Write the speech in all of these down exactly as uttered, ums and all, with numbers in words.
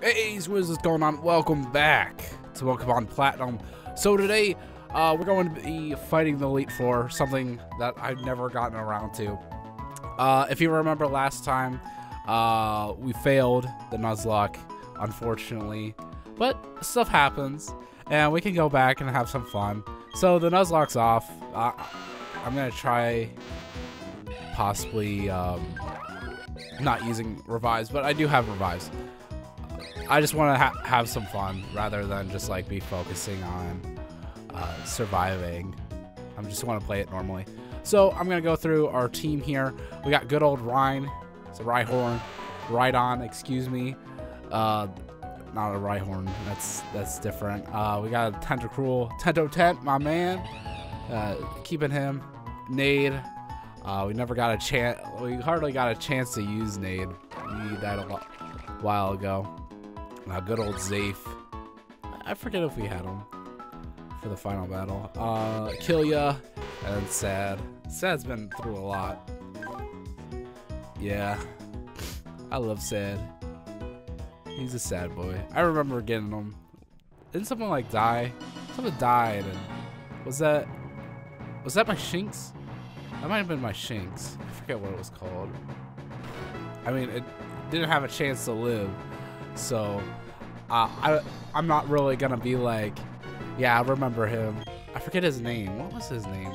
Hey, what is going on? Welcome back to Pokemon Platinum. So today, uh, we're going to be fighting the Elite Four, something that I've never gotten around to. Uh, if you remember last time, uh, we failed the Nuzlocke, unfortunately, but stuff happens, and we can go back and have some fun. So the Nuzlocke's off. Uh, I'm gonna try possibly um, not using revives, but I do have revives. I just want to ha have some fun rather than just like be focusing on uh, surviving. I just want to play it normally. So I'm gonna go through our team here. We got good old Rhine. It's a Rhyhorn. Rhydon, excuse me. Uh, not a Rhyhorn. That's that's different. Uh, we got a Tentacruel, Tentotent, my man. Uh, keeping him. Nade. Uh, we never got a chance. We hardly got a chance to use Nade. We died a lot, while ago. Uh, good old Zafe. I forget if we had him for the final battle. Uh, Killia and Sad. Sad's been through a lot. Yeah, I love Sad. He's a sad boy. I remember getting him. Didn't someone like die? Someone died, and was that was that my Shinx? That might have been my Shinx. I forget what it was called. I mean, it didn't have a chance to live. So, uh, I, I'm not really gonna be like, yeah, I remember him. I forget his name. What was his name?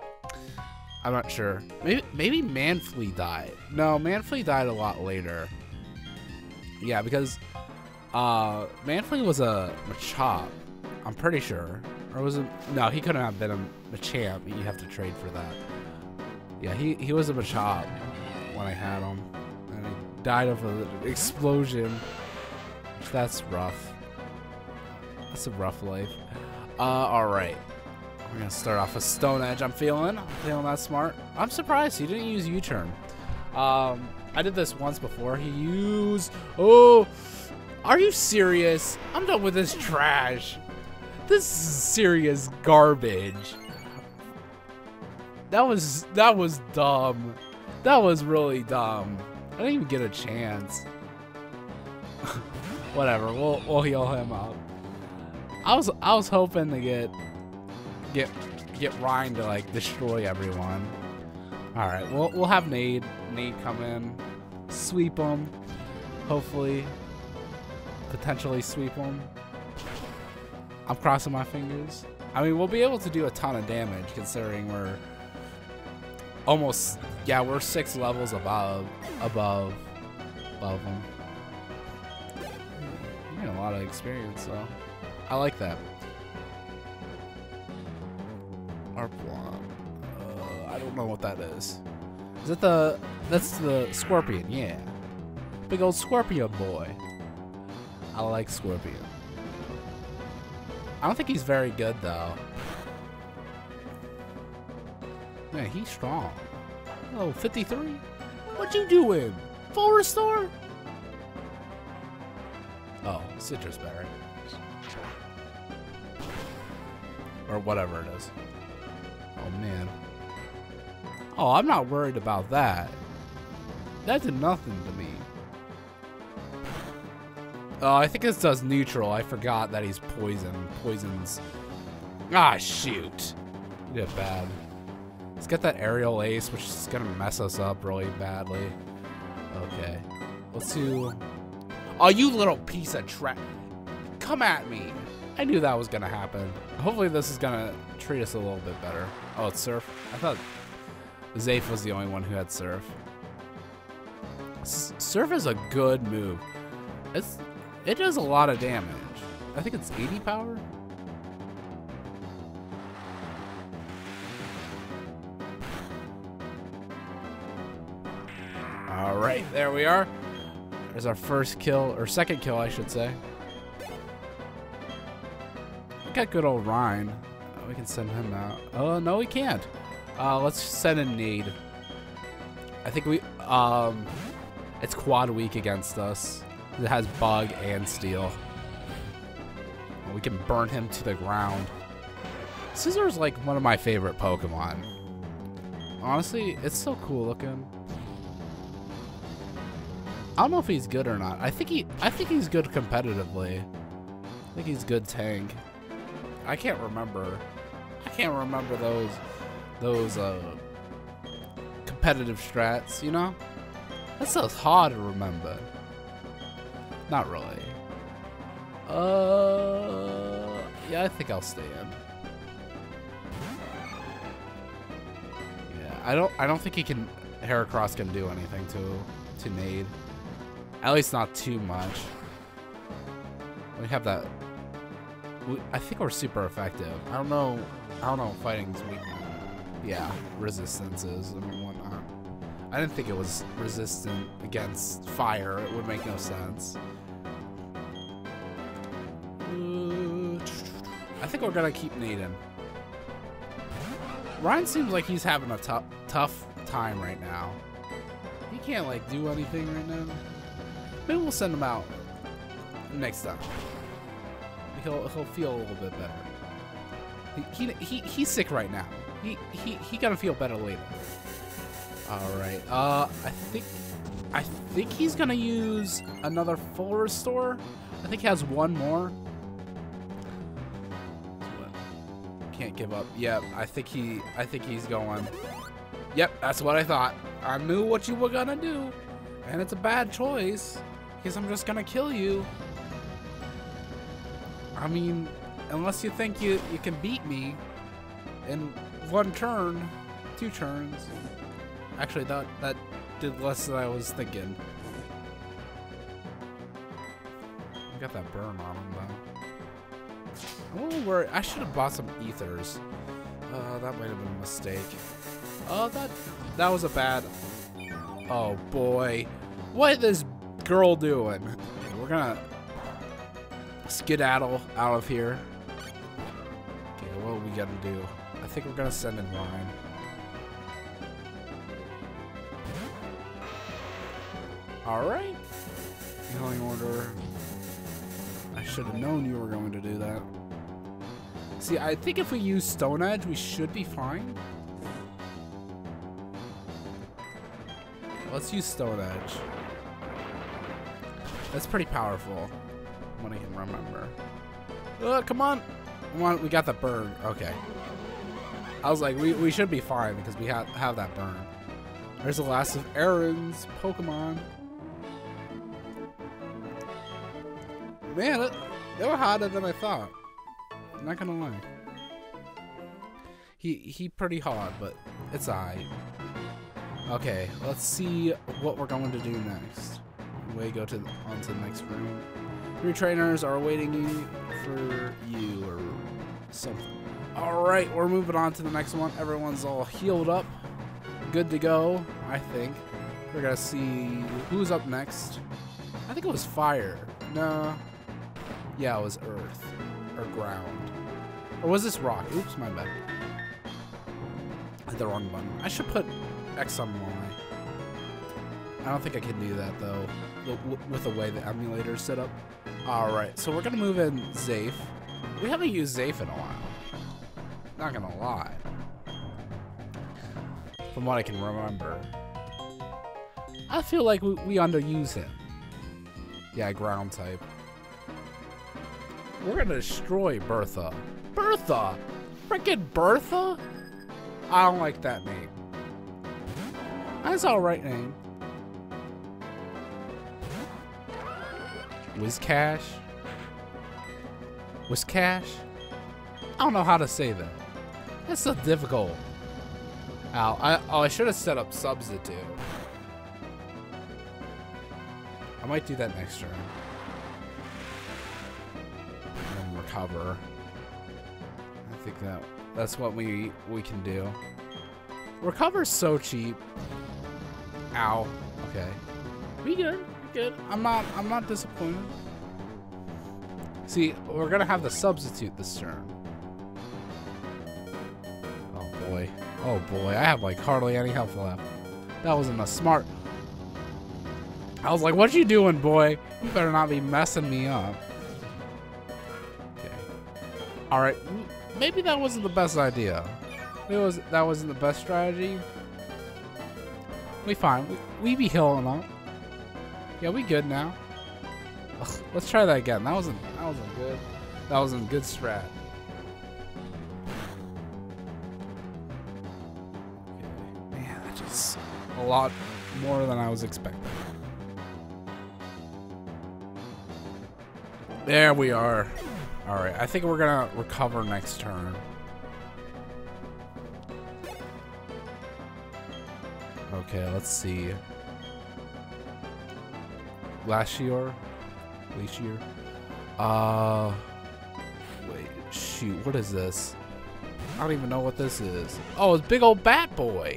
I'm not sure. Maybe maybe Manfly died. No, Manfly died a lot later. Yeah, because uh, Manfly was a Machop. I'm pretty sure. Or was it? No, he couldn't have been a Machamp. You have to trade for that. Yeah, he, he was a Machop when I had him. And he died of an explosion. That's rough. That's a rough life. Uh, alright. We're gonna start off with Stone Edge. I'm feeling. I'm feeling that smart. I'm surprised he didn't use U-turn. Um, I did this once before. He used... Oh! Are you serious? I'm done with this trash. This is serious garbage. That was... That was dumb. That was really dumb. I didn't even get a chance. Whatever, we'll we'll heal him up. I was I was hoping to get get get Ryan to like destroy everyone. All right, we'll we'll have Nade Nade come in, sweep him, hopefully, potentially sweep him. I'm crossing my fingers. I mean, we'll be able to do a ton of damage considering we're almost yeah we're six levels above above above him. A lot of experience, so I like that. Arplon. Uh, I don't know what that is. Is it the? That's the Scorpion, yeah. Big old Scorpion boy. I like Scorpion. I don't think he's very good though. Man, he's strong. Oh, fifty-three. What you doing? Full restore? Oh, Citrus Berry. Or whatever it is. Oh, man. Oh, I'm not worried about that. That did nothing to me. Oh, I think this does neutral. I forgot that he's poison. Poisons. Ah, shoot. He did bad. Let's get that aerial ace, which is going to mess us up really badly. Okay. Let's do... Oh, you little piece of trash. Come at me. I knew that was going to happen. Hopefully this is going to treat us a little bit better. Oh, it's Surf. I thought Zafe was the only one who had Surf. S Surf is a good move. It's It does a lot of damage. I think it's eighty power. All right, there we are. There's our first kill, or second kill, I should say. We got good old Rhine. Oh, we can send him out. Oh, no, we can't. Uh, let's send in Nade. I think we, um, it's quad weak against us. It has Bug and Steel. We can burn him to the ground. Scissor's like one of my favorite Pokemon. Honestly, it's so cool looking. I don't know if he's good or not. I think he I think he's good competitively. I think he's good tank. I can't remember. I can't remember those those uh competitive strats, you know? That's so hard to remember. Not really. Uh yeah, I think I'll stay in. Yeah, I don't I don't think he can Heracross can do anything to to Nade. At least not too much. We have that. We, I think we're super effective. I don't know. I don't know. Fighting's weak. Yeah, resistances and whatnot. I didn't think it was resistant against fire. It would make no sense. Uh, I think we're gonna keep Naden. Ryan seems like he's having a tough, tough time right now. He can't like do anything right now. Maybe we'll send him out next time. He'll he'll feel a little bit better. He he, he he's sick right now. He he he gonna feel better later. All right. Uh, I think I think he's gonna use another full restore. I think he has one more. Can't give up. Yep. I think he I think he's going. Yep. That's what I thought. I knew what you were gonna do, and it's a bad choice because I'm just gonna kill you. I mean, unless you think you, you can beat me in one turn, two turns. Actually, that, that did less than I was thinking. I got that burn on him, though. I'm a little worried. I should have bought some ethers. Uh, that might have been a mistake. Oh, that, that was a bad... Oh, boy. What is this girl doing? Okay, we're gonna... skedaddle out of here. Okay, what are we gonna do? I think we're gonna send in Ryan. Alright. Healing order. I should have known you were going to do that. See, I think if we use Stone Edge, we should be fine. Let's use Stone Edge. That's pretty powerful. When I can remember. Uh, come on. Come on, we got the burn. Okay. I was like, we, we should be fine because we have, have that burn. There's the last of Aaron's Pokemon. Man, it, they were harder than I thought. I'm not gonna lie. He, he pretty hard, but it's alright. Okay, let's see what we're going to do next. We go to the, on to the next room. Three trainers are waiting you for you or something. Alright, we're moving on to the next one. Everyone's all healed up. Good to go, I think. We're gonna see who's up next. I think it was fire. No. Yeah, it was earth. Or ground. Or was this rock? Oops, my bad. I hit the wrong button. I should put X on Y. I don't think I can do that though, with the way the emulator is set up. Alright, so we're gonna move in Zafe. We haven't used Zafe in a while. Not gonna lie. From what I can remember. I feel like we, we underuse him. Yeah, ground type. We're gonna destroy Bertha. Bertha! Frickin' Bertha? I don't like that name. That's alright name. Wizcash? Wizcash? I don't know how to say that. That's so difficult. Ow, I, oh, I should have set up substitute. I might do that next turn. And recover. I think that that's what we we can do. Recover's so cheap. Ow. Okay. We good. We good. I'm not I'm not disappointed. See, we're gonna have the substitute this turn. Oh boy. Oh boy. I have like hardly any health left. That wasn't a smart. I was like, what you doing, boy? You better not be messing me up. Okay. Alright. Maybe that wasn't the best idea. It was that wasn't the best strategy. We fine. We, we be healing up. Yeah, we good now. Ugh, let's try that again. That wasn't that wasn't good. That wasn't good strat. Okay. Man, that's just a lot more than I was expecting. There we are. Alright, I think we're gonna recover next turn. Okay, let's see. Last year? Last year? Uh, wait, shoot, what is this? I don't even know what this is. Oh, it's big old Bat Boy.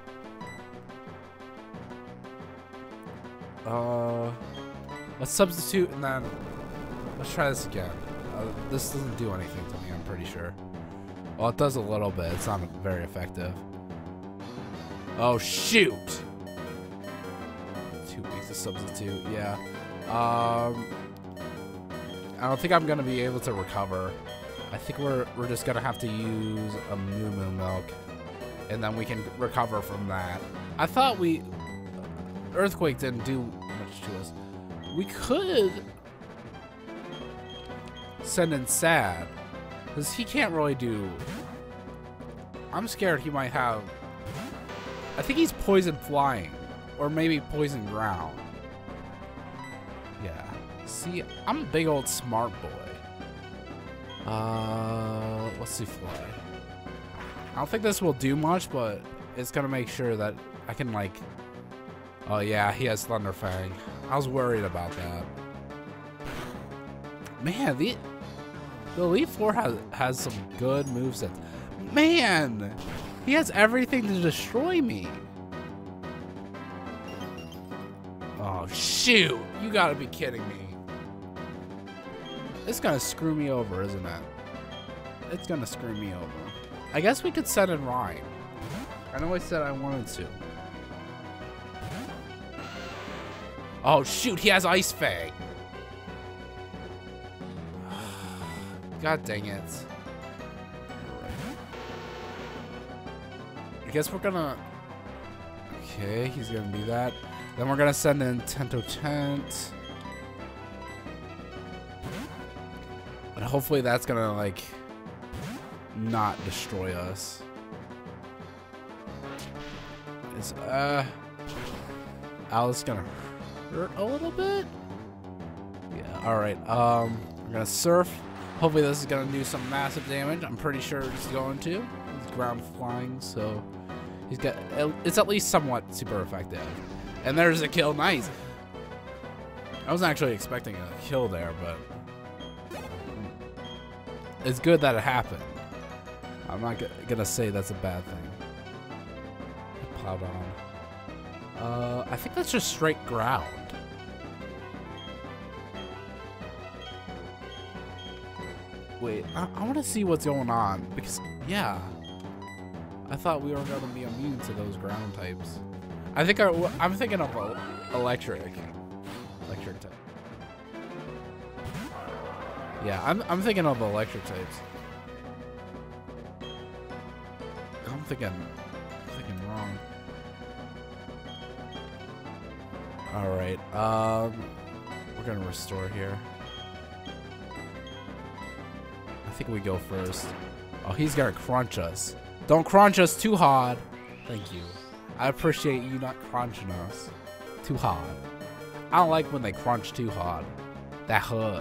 Uh, let's substitute and then let's try this again. Uh, this doesn't do anything to me, I'm pretty sure. Well, it does a little bit. It's not very effective. Oh, shoot! Two weeks to substitute, yeah. Um, I don't think I'm gonna be able to recover. I think we're we're just gonna have to use a Moo Moo Milk, and then we can recover from that. I thought we Earthquake didn't do much to us. We could send in Sad, because he can't really do. I'm scared he might have. I think he's poison flying, or maybe poison ground. Yeah. See, I'm a big old smart boy. Uh, let's see fly. I don't think this will do much, but it's gonna make sure that I can like. Oh yeah, he has Thunder Fang. I was worried about that. Man, the the Elite Four has has some good movesets. Man, he has everything to destroy me. Oh shoot! You gotta be kidding me. It's gonna screw me over, isn't it? It's gonna screw me over. I guess we could set in Rhyme. I know I said I wanted to. Oh shoot, he has Ice Fang. God dang it. I guess we're gonna... Okay, he's gonna do that. Then we're gonna send in Tento Tent. And hopefully that's gonna, like, not destroy us. Is, uh... Alice gonna hurt a little bit? Yeah, alright. Um, we're gonna Surf. Hopefully this is gonna do some massive damage. I'm pretty sure it's going to. He's ground flying, so he's got. It's at least somewhat super effective. And there's a kill. Nice. I wasn't actually expecting a kill there, but it's good that it happened. I'm not gonna say that's a bad thing. Plowed on. Uh, I think that's just straight ground. Wait, I, I want to see what's going on because, yeah, I thought we were going to be immune to those ground types. I think I, I'm thinking of uh, electric, electric type. Yeah, I'm I'm thinking of electric types. I'm thinking, I'm thinking wrong. All right, um, we're gonna restore here. I think we go first. Oh, he's gonna crunch us. Don't crunch us too hard. Thank you. I appreciate you not crunching us too hard. I don't like when they crunch too hard. That hurt.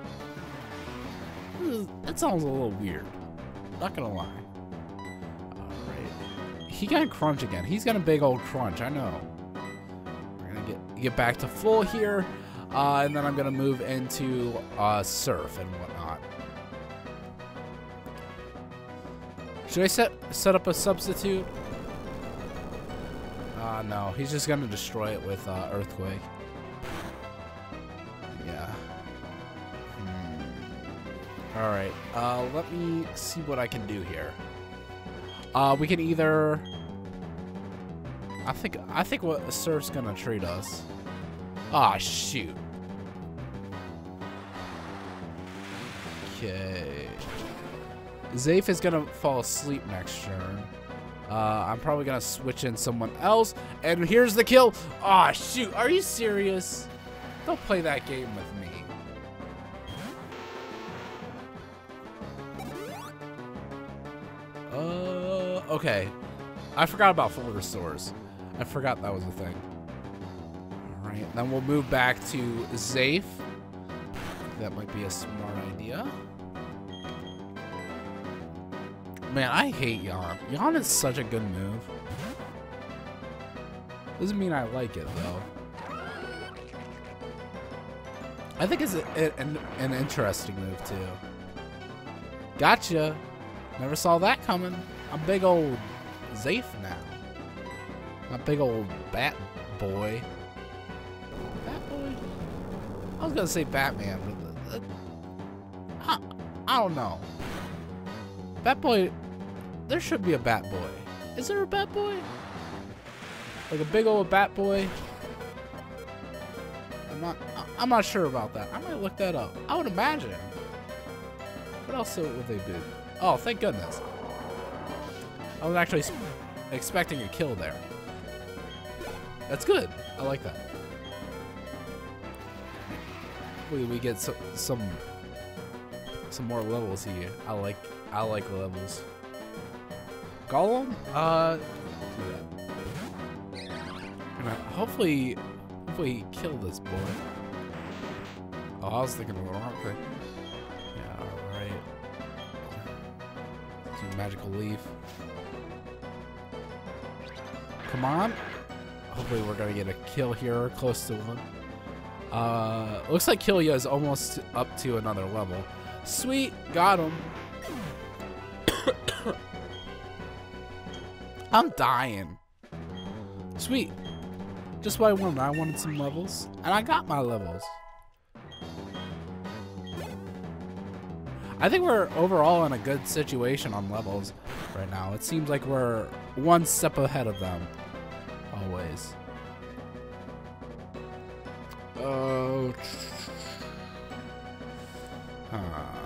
That sounds a little weird. Not gonna lie. Alright. He got crunch again. He's got a big old crunch, I know. We're gonna get get back to full here. Uh, and then I'm gonna move into uh, Surf and whatnot. Should I set set up a substitute? Uh, no, he's just gonna destroy it with uh, Earthquake. Yeah. Hmm. All right. Uh, let me see what I can do here. Uh, we can either. I think I think what Surf's gonna treat us. Ah, shoot. Okay. Zafe is gonna fall asleep next turn. Uh, I'm probably gonna switch in someone else. And here's the kill. Aw, oh, shoot. Are you serious? Don't play that game with me. Uh, okay. I forgot about full restores. I forgot that was a thing. Alright, then we'll move back to Zafe. That might be a smart idea. Man, I hate Yawn. Yawn is such a good move. Doesn't mean I like it, though. I think it's a, a, an, an interesting move, too. Gotcha. Never saw that coming. I'm big old Zafe now. My big old Bat Boy. Bat Boy? I was gonna say Batman, but uh, I, I don't know. Bat Boy, there should be a Bat Boy. Is there a Bat Boy? Like a big old Bat Boy? I'm not, I'm not sure about that. I might look that up. I would imagine. What else would they do? Oh, thank goodness. I was actually expecting a kill there. That's good. I like that. Hopefully we get some some some more levels here. I like I like levels. Golem? Uh, and hopefully hopefully kill this boy. Oh, I was thinking of the wrong thing. Yeah, all right. Some magical leaf. Come on. Hopefully we're gonna get a kill here, close to one. Uh, looks like Killia is almost up to another level. Sweet, got him. I'm dying. Sweet. Just what I wanted. I wanted some levels, and I got my levels. I think we're overall in a good situation on levels right now. It seems like we're one step ahead of them. Always. Oh. Huh.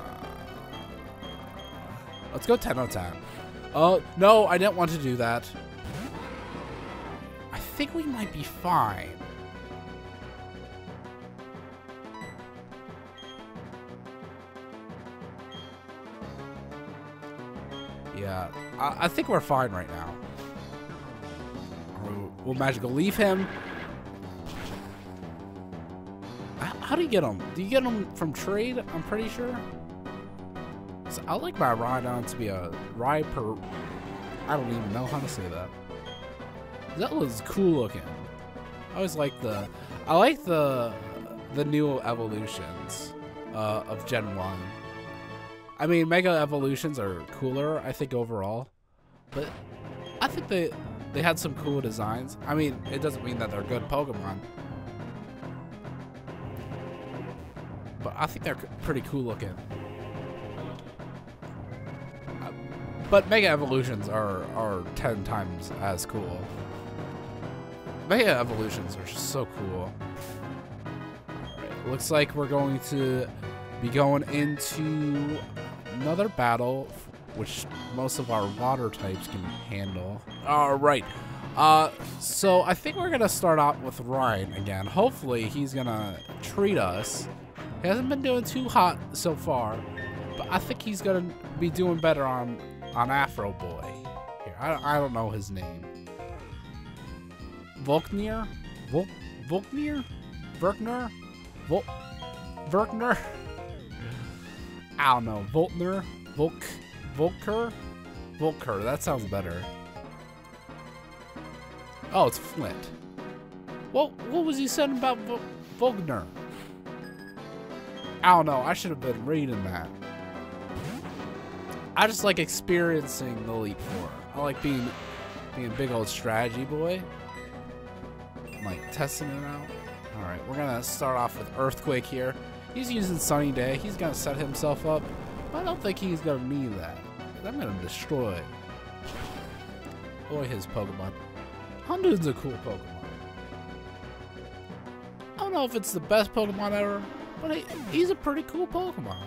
Let's go ten out of ten. Oh, no, I didn't want to do that. I think we might be fine. Yeah, I, I think we're fine right now. We'll, we'll magical leave him. How, how do you get him? Do you get him from trade? I'm pretty sure. So I like my Rhydon to be a Rhy per. I don't even know how to say that. That was cool looking. I always like the. I like the the new evolutions uh, of Gen one. I mean, Mega Evolutions are cooler, I think, overall. But I think they they had some cool designs. I mean, it doesn't mean that they're good Pokemon. But I think they're pretty cool looking. Uh, but Mega Evolutions are, are ten times as cool. Mega Evolutions are so cool. Alright, looks like we're going to be going into another battle, which most of our water types can handle. Alright, uh, so I think we're gonna start out with Ryan again. Hopefully he's gonna treat us. He hasn't been doing too hot so far, but I think he's gonna be doing better on on Afro Boy. Here, I, I don't know his name. Volknir? Vol Volknir? Verkner? Vol Verkner? I don't know. Volkner? Volk Volker? Volker, that sounds better. Oh, it's Flint. What what was he saying about Vol Volkner? I don't know. I should have been reading that. I just like experiencing the Elite Four. I like being being a big old strategy boy. I'm like testing it out. Alright, we're gonna start off with Earthquake here. He's using Sunny Day. He's gonna set himself up. But I don't think he's gonna need that. I'm gonna destroy Boy his Pokemon. Houndoom's a cool Pokemon. I don't know if it's the best Pokemon ever, but he, he's a pretty cool Pokemon.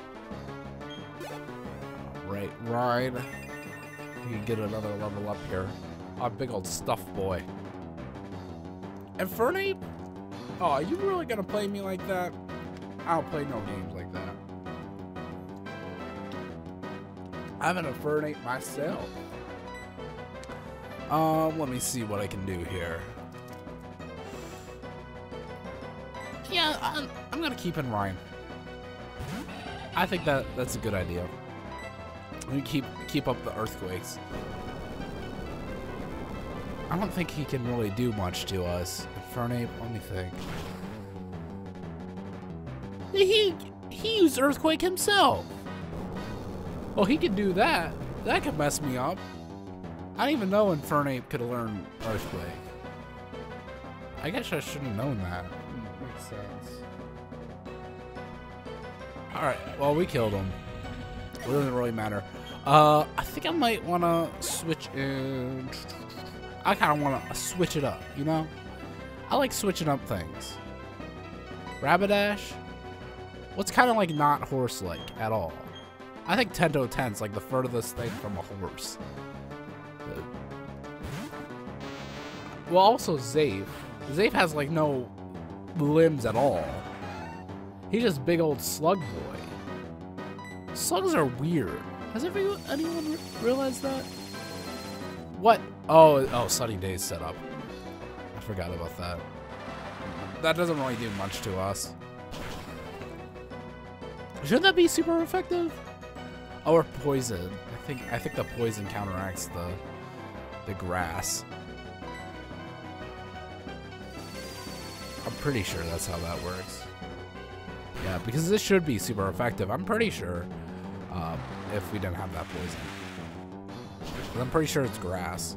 Right, Ryan. We can get another level up here. Our big old stuffed boy. And Fernie, Oh, are you really gonna play me like that? I don't play no games like that. I'm an Infernate myself. Um, let me see what I can do here. Yeah, I'm, I'm gonna keep in Ryan. I think that that's a good idea. We keep keep up the earthquakes. I don't think he can really do much to us. Infernate, let me think. He he used earthquake himself. Well, he could do that. That could mess me up. I didn't even know Infernate could learn earthquake. I guess I should have known that. Makes sense. Alright, well, we killed him. It doesn't really matter. Uh, I think I might want to switch in. I kind of want to switch it up, you know? I like switching up things. Rapidash? What's kind of like not horse-like at all? I think ten to ten's like the furthest thing from a horse. Well, also Zafe. Zafe has like no limbs at all. He's just big old slug boy. Slugs are weird. Has everyone, anyone re realized that? What? Oh, oh, Sunny Days setup. I forgot about that. That doesn't really do much to us. Shouldn't that be super effective? Oh, or poison. I think I think the poison counteracts the the grass. I'm pretty sure that's how that works. Yeah, because this should be super effective. I'm pretty sure um, if we didn't have that poison. But I'm pretty sure it's grass.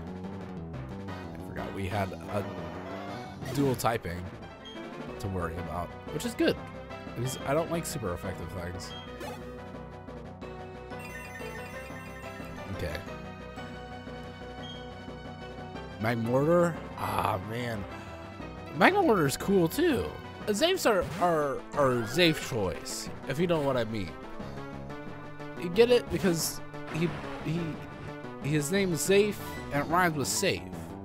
I forgot we had a dual typing to worry about, which is good. Because I don't like super effective things. Okay. Magmortar? Ah, man. Magmortar is cool, too. Zafes are, are, are Zafe choice, if you know what I mean. You get it? Because he, he, his name is Zafe, and it rhymes with safe.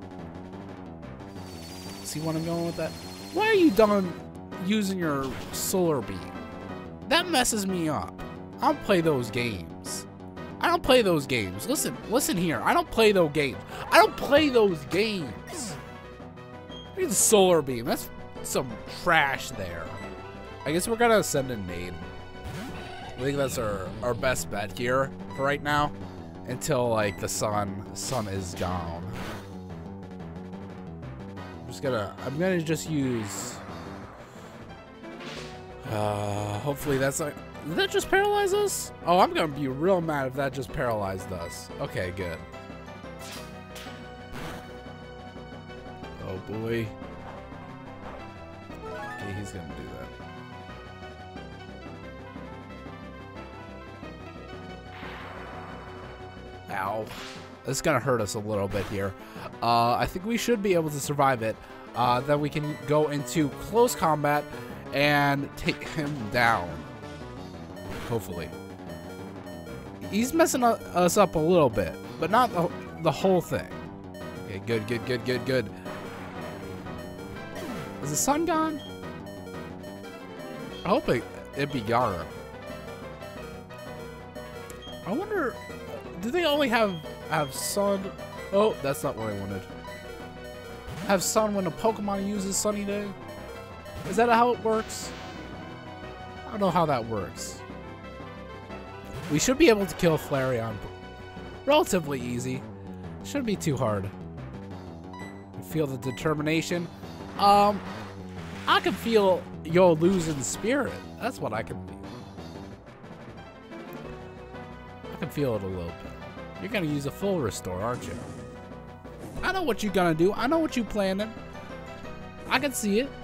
See what I'm going with that? Why are you done using your solar beam? That messes me up. I don't play those games. I don't play those games. Listen, listen here. I don't play those games. I don't play those games. Look at the solar beam. That's some trash there. I guess we're gonna send a nade. I think that's our, our best bet here for right now. Until like the sun sun is gone. I'm just gonna I'm gonna just use uh hopefully that's not. Did that just paralyze us? Oh, I'm gonna be real mad if that just paralyzed us. Okay, good. Oh boy. Okay, he's gonna do that. Ow. This is gonna hurt us a little bit here. Uh, I think we should be able to survive it. Uh, then we can go into close combat and take him down. Hopefully. He's messing us up a little bit, but not the, the whole thing. Okay, good, good, good, good, good. Is the sun gone? I hope it, it be gone. I wonder, do they only have, have sun? Oh, that's not what I wanted. Have sun when a Pokemon uses Sunny Day? Is that how it works? I don't know how that works. We should be able to kill Flareon relatively easy. Shouldn't be too hard. I feel the determination. Um, I can feel your losing spirit. That's what I can feel. I can feel it a little bit. You're gonna use a full restore, aren't you? I know what you're gonna do. I know what you're planning. I can see it.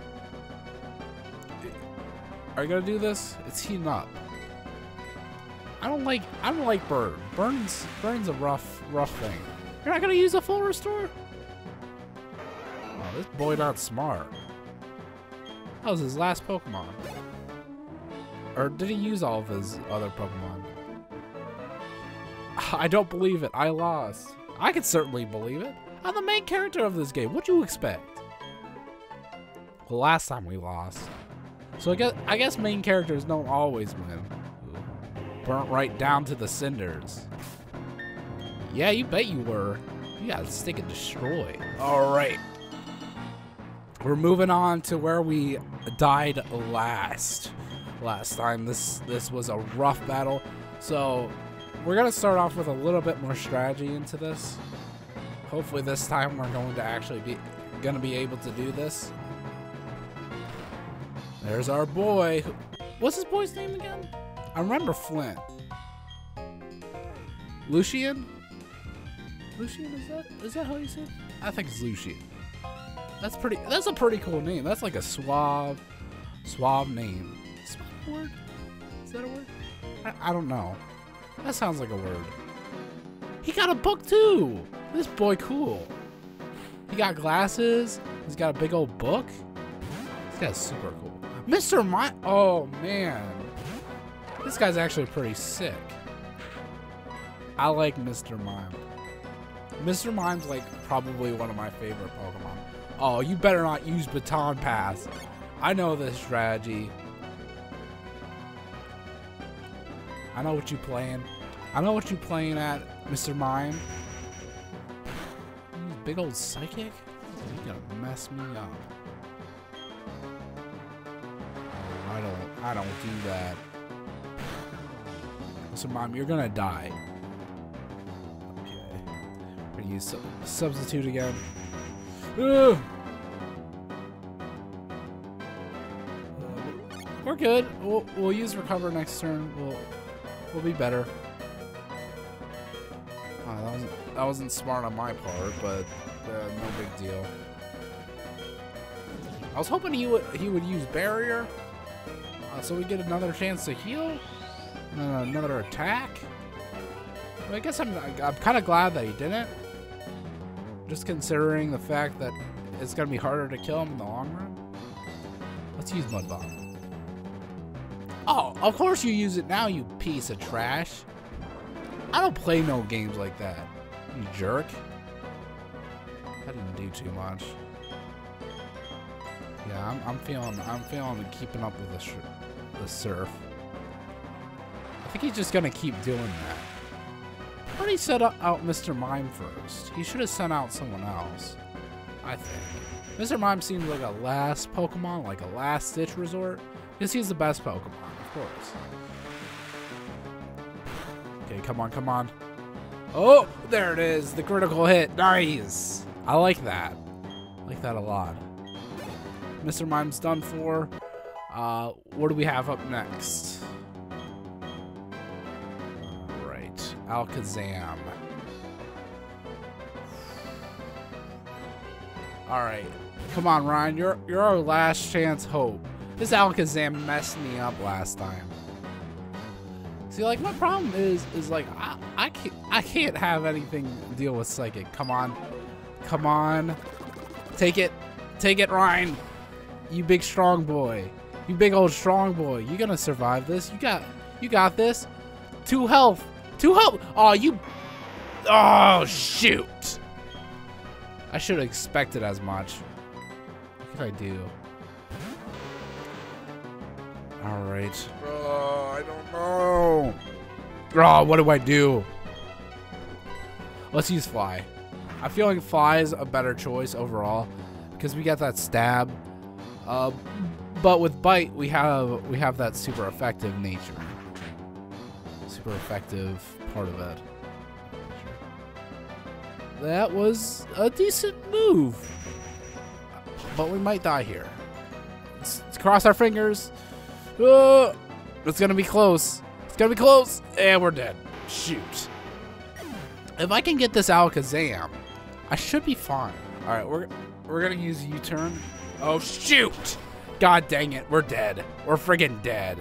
Are you gonna do this? It's heating up. I don't like I don't like burn. Burn's burn's a rough rough thing. You're not gonna use a full restore? Oh, this boy not smart. That was his last Pokemon. Or did he use all of his other Pokemon? I don't believe it. I lost. I could certainly believe it. I'm the main character of this game. What do you expect? Well, last time we lost. So I guess, I guess main characters don't always win. Ooh. Burnt right down to the cinders. Yeah, you bet you were. You got stick and destroy. All right. We're moving on to where we died last. Last time, this this was a rough battle. So we're gonna start off with a little bit more strategy into this. Hopefully this time we're going to actually be gonna be able to do this. There's our boy. What's his boy's name again? I remember Flint. Lucian? Lucian, is that is that how you say it? I think it's Lucian. That's pretty that's a pretty cool name. That's like a suave suave name. Suave word? Is that a word? I, I don't know. That sounds like a word. He got a book too! This boy cool. He got glasses. He's got a big old book. This guy's super cool. Mister Mime. Oh man. This guy's actually pretty sick. I like Mister Mime. Mister Mime's like probably one of my favorite Pokemon. Oh, you better not use Baton Pass. I know this strategy. I know what you playing. I know what you playing at, Mister Mime. You big old psychic? You gonna mess me up. Oh, I don't I don't do that. Mister Mime, you're gonna die. Use su substitute again. Ugh. We're good. We'll, we'll use recover next turn. We'll we'll be better. Oh, that wasn't that wasn't smart on my part, but uh, no big deal. I was hoping he would he would use barrier, uh, so we get another chance to heal, and then another attack. But I guess I'm I'm kind of glad that he didn't. Just considering the fact that it's going to be harder to kill him in the long run. Let's use Mud Bomb. Oh, of course you use it now, you piece of trash. I don't play no games like that, you jerk. I didn't do too much. Yeah, I'm, I'm feeling I'm feeling keeping up with the, the surf. I think he's just going to keep doing that. Why did he set out Mister Mime first? He should have sent out someone else, I think. Mister Mime seems like a last Pokemon, like a last-ditch resort, because he's the best Pokemon, of course. Okay, come on, come on. Oh, there it is, the critical hit. Nice. I like that. I like that a lot. Mister Mime's done for. Uh, what do we have up next? Alakazam. All right, come on, Ryan. You're you're our last chance hope. This Alakazam messed me up last time. See, like my problem is is like I I can't I can't have anything deal with Psychic. Come on, come on, take it, take it, Ryan. You big strong boy. You big old strong boy. You gonna survive this? You got you got this. Two health. Two health! Oh, you... Oh, shoot! I should have expected as much. What could I do? Alright. Oh, I don't know. Oh, what do I do? Let's use Fly. I feel like Fly is a better choice overall because we got that stab. Uh, but with Bite, we have we have that super effective nature. Super effective part of it. That was a decent move, but we might die here. Let's, let's cross our fingers. Oh, it's gonna be close. It's gonna be close, and we're dead. Shoot. If I can get this Alakazam, I should be fine. All right, we're we're gonna use U-turn. Oh shoot! God dang it, we're dead. We're friggin' dead.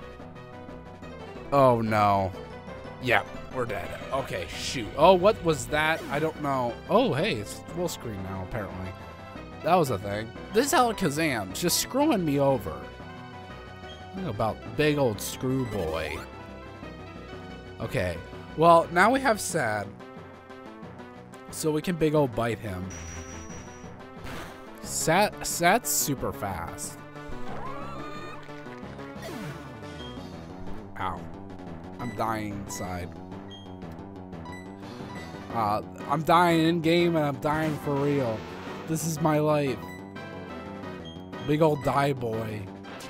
Oh no. Yep, we're dead. Okay, shoot. Oh, what was that? I don't know. Oh, hey, it's full screen now, apparently. That was a thing. This Alakazam's just screwing me over. Think about big old screw boy. Okay, well, now we have Sad. So we can big old bite him. Sat, Sat's super fast. Ow. I'm dying inside. Uh, I'm dying in game and I'm dying for real. This is my life. Big old die boy.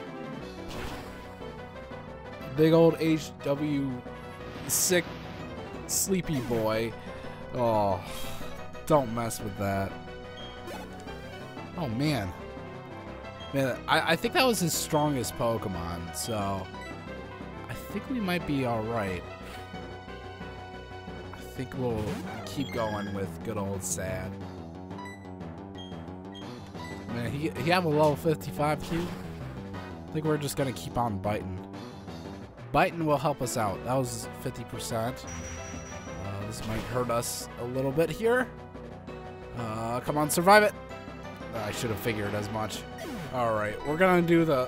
Big old H W sick sleepy boy. Oh, don't mess with that. Oh man. Man, I, I think that was his strongest Pokemon, so I think we might be alright. I think we'll keep going with good old Sad. Man, he, he have a level fifty-five too? I think we're just gonna keep on biting. Biting will help us out. That was fifty percent. Uh, this might hurt us a little bit here. Uh, come on, survive it. I should have figured as much. Alright, we're gonna do the...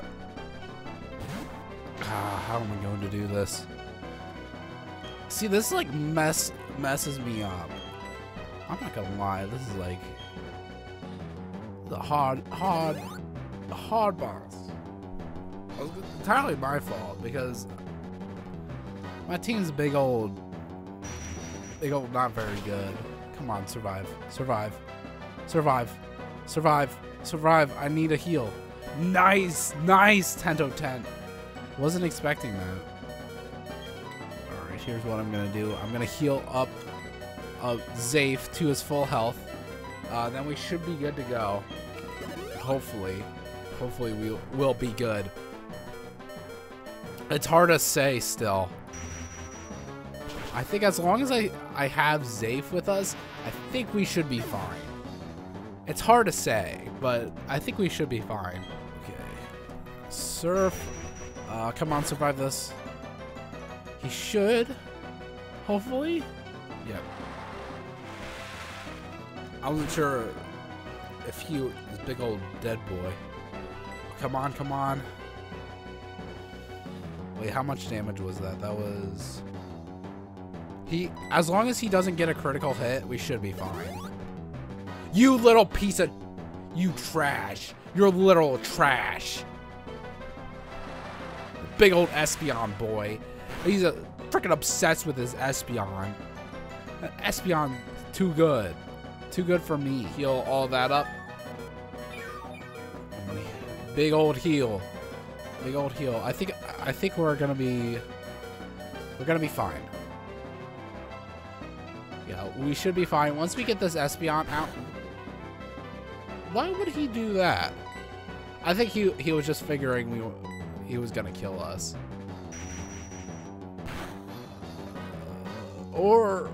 Ah, how am I going to do this? See, this like mess messes me up. I'm not gonna lie, this is like the hard, hard, hard boss. It was entirely my fault because my team's big old, big old, not very good. Come on, survive, survive, survive, survive, survive. I need a heal. Nice, nice, Tento Tent. Wasn't expecting that. All right, here's what I'm gonna do. I'm gonna heal up uh, Zafe to his full health. Uh, then we should be good to go. Hopefully, hopefully we will be good. It's hard to say still. I think as long as I, I have Zafe with us, I think we should be fine. It's hard to say, but I think we should be fine. Okay. Surf. Uh, come on, survive this. He should. Hopefully. Yep. I wasn't sure if he was big old dead boy. Come on, come on. Wait, how much damage was that? That was... He, as long as he doesn't get a critical hit, we should be fine. You little piece of... You trash. You're literal trash. Big old Espeon boy. He's a freaking obsessed with his Espeon. Espeon, too good. Too good for me. Heal all that up. Big old heal. Big old heal. I think I think we're gonna be we're gonna be fine. Yeah, we should be fine. Once we get this Espeon out. Why would he do that? I think he he was just figuring we he was gonna kill us. Uh, or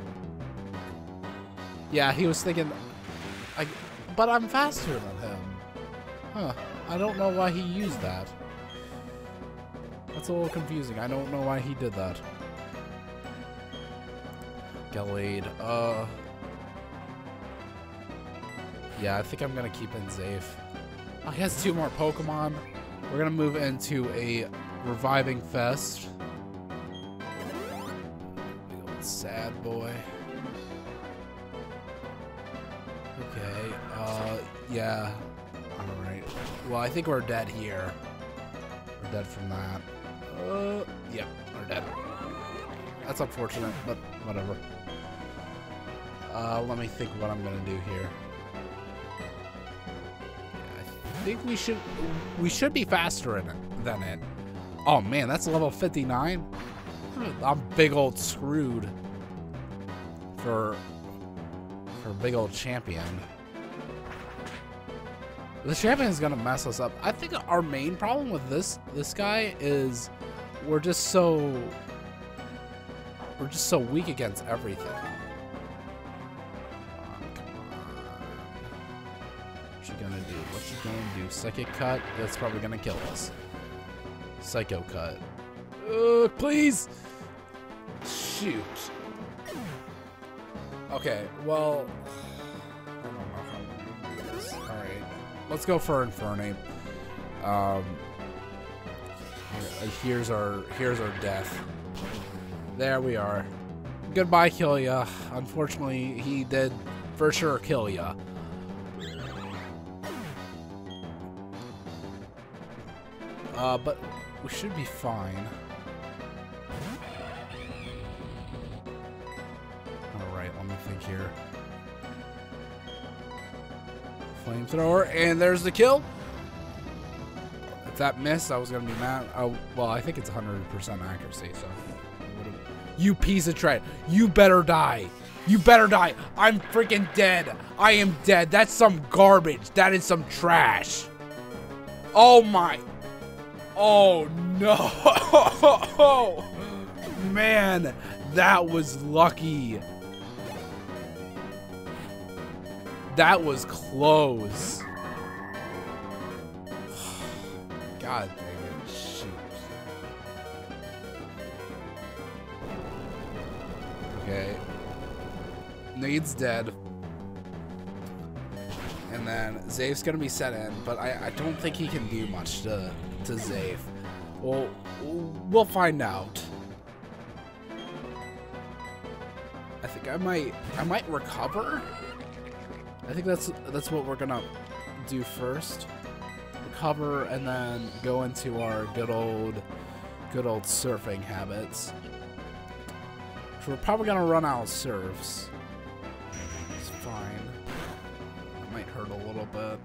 yeah, he was thinking like, but I'm faster than him. Huh. I don't know why he used that. That's a little confusing. I don't know why he did that. Gallade. Uh. Yeah, I think I'm gonna keep in Zafe. Oh, he has two more Pokemon. We're gonna move into a reviving fest. Big old sad boy. Okay. Uh. Yeah. All right. Well, I think we're dead here. We're dead from that. Uh, yeah, we're dead. That's unfortunate, but whatever. Uh, let me think what I'm gonna do here. I think we should we should be faster in it than it. Oh man, that's level fifty-nine. I'm big old screwed for for big old champion. The champion is gonna mess us up. I think our main problem with this this guy is we're just so we're just so weak against everything. Come on. What's she gonna do? What's she gonna do? Psychic cut? That's probably gonna kill us. Psycho cut. Uh, please. Shoot. Okay. Well. I don't know how we're gonna do this. All right. Let's go for Infernape. Um, here's our here's our death. There we are. Goodbye, kill ya. Unfortunately, he did for sure kill ya. Uh, but we should be fine. Alright, let me think here. Flamethrower, and there's the kill. If that missed, I was gonna be mad. Oh, well, I think it's one hundred percent accuracy, so. You piece of trash. You better die. You better die. I'm freaking dead. I am dead. That's some garbage. That is some trash. Oh my. Oh no. Man, that was lucky. That was close. God dang it. Shoot. Okay. Nade's dead. And then Zafe's gonna be set in, but I, I don't think he can do much to, to Zafe. Well, we'll find out. I think I might I might recover. I think that's that's what we're gonna do first. Recover and then go into our good old good old surfing habits. So we're probably gonna run out of surfs. It's fine. That might hurt a little bit.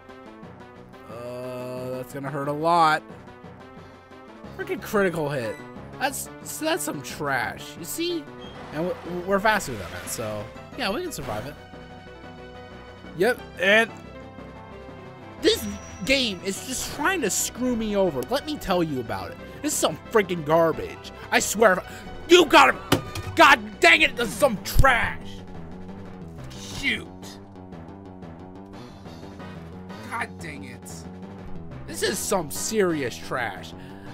Uh, that's gonna hurt a lot. Freaking critical hit. That's that's some trash. You see? And we're faster than it, so yeah, we can survive it. Yep, and this game is just trying to screw me over. Let me tell you about it. This is some freaking garbage. I swear, you got it. God dang it, this is some trash. Shoot. God dang it. This is some serious trash.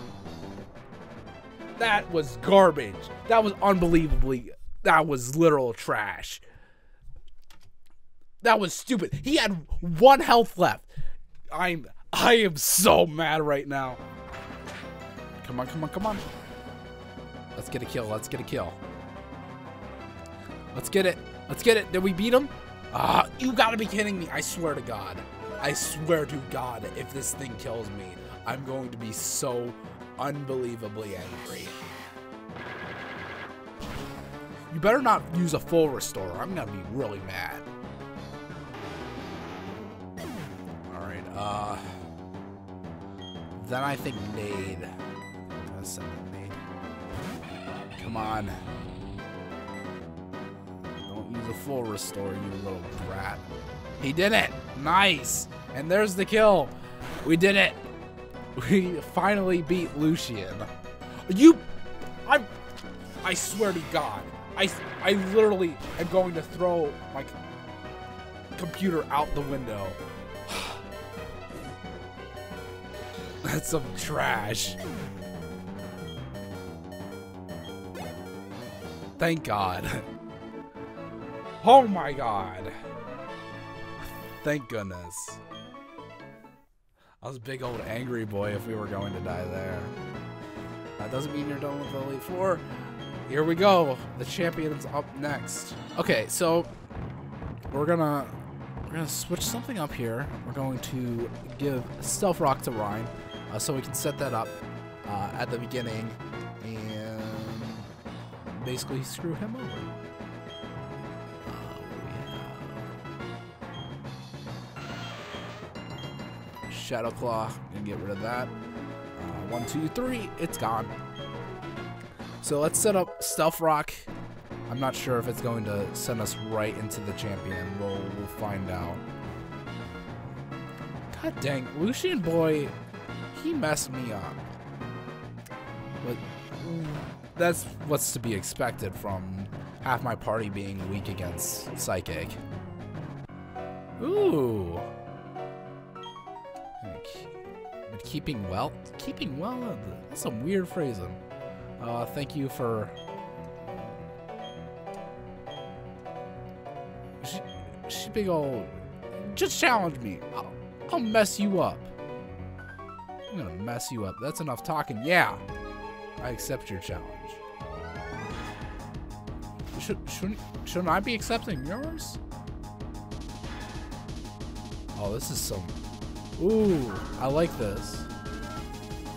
That was garbage. That was unbelievably, that was literal trash. That was stupid. He had one health left. I'm, I am so mad right now. Come on, come on, come on. Let's get a kill. Let's get a kill. Let's get it. Let's get it. Did we beat him? Ah, you gotta be kidding me. I swear to God. I swear to God, if this thing kills me, I'm going to be so unbelievably angry. You better not use a full restore. I'm gonna be really mad. Alright, uh... then I think Nade. I'm gonna send Nade. Come on. Don't use a full restore, you little brat. He did it! Nice! And there's the kill! We did it! We finally beat Lucian. You... I... I swear to God. I, I literally am going to throw my computer out the window. That's some trash. Thank God. Oh my God. Thank goodness. I was a big old angry boy if we were going to die there. That doesn't mean you're done with the Elite Four. Here we go. The champion's up next. Okay, so we're gonna we're gonna switch something up here. We're going to give Stealth Rock to Ryan, uh, so we can set that up uh, at the beginning and basically screw him over. Shadow Claw, gonna get rid of that. Uh, one, two, three, it's gone. So let's set up Stealth Rock. I'm not sure if it's going to send us right into the champion. We'll, we'll find out. God dang, Lucian boy, he messed me up. But that's what's to be expected from half my party being weak against Psychic. Ooh. But keeping well, keeping well, that's some weird phrasing. Uh, thank you for. She, she big old. Just challenge me. I'll, I'll mess you up. I'm gonna mess you up. That's enough talking. Yeah, I accept your challenge. Should shouldn't shouldn't I be accepting yours? Oh, this is some. Ooh, I like this.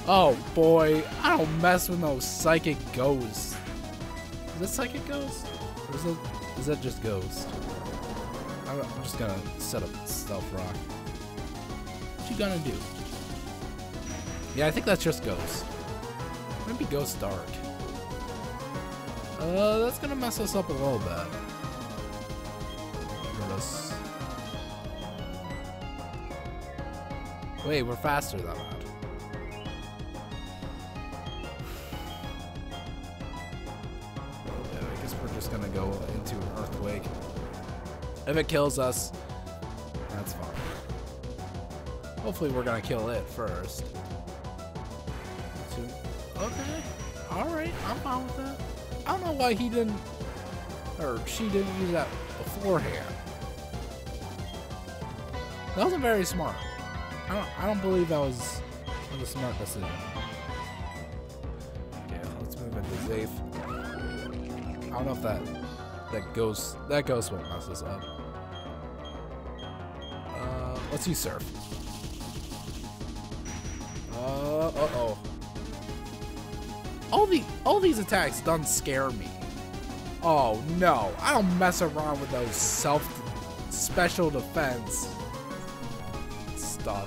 Oh boy, I don't mess with no psychic ghosts. Is that psychic ghost? Or is, it, is that just ghost? I'm just gonna set up stealth rock. What you gonna do? Yeah, I think that's just ghost. Maybe ghost dark. Uh, that's gonna mess us up a little bit. Us. Wait, we're faster than that. Yeah, I guess we're just gonna go into an earthquake. If it kills us, that's fine. Hopefully we're gonna kill it first. Two. Okay. Alright, I'm fine with that. I don't know why he didn't, or she didn't use that beforehand. That wasn't very smart. I don't, I don't believe that was, was a smart decision. Okay, let's move into Zafe. I don't know if that that ghost that ghost won't mess us up. Uh, let's use Surf. Uh, uh oh. All the all these attacks don't scare me. Oh no, I don't mess around with those self special defense stuff.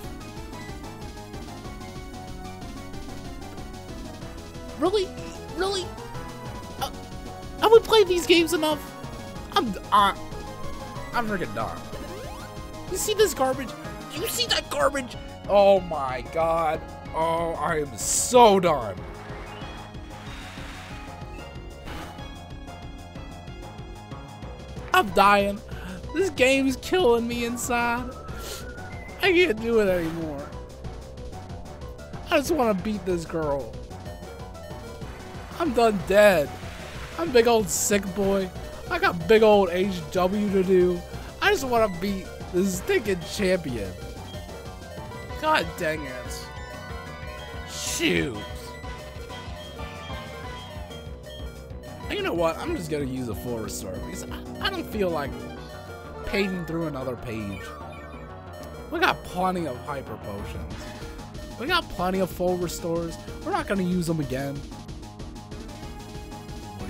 Really, really, uh, have we played these games enough? I'm, uh, I'm freaking done. You see this garbage? Do you see that garbage? Oh my god. Oh, I am so done. I'm dying. This game's killing me inside. I can't do it anymore. I just want to beat this girl. I'm done dead. I'm big old sick boy. I got big old H W to do. I just want to beat this stinking champion. God dang it. Shoot. You know what? I'm just going to use a full restore because I don't feel like paging through another page. We got plenty of hyper potions. We got plenty of full restores. We're not going to use them again. What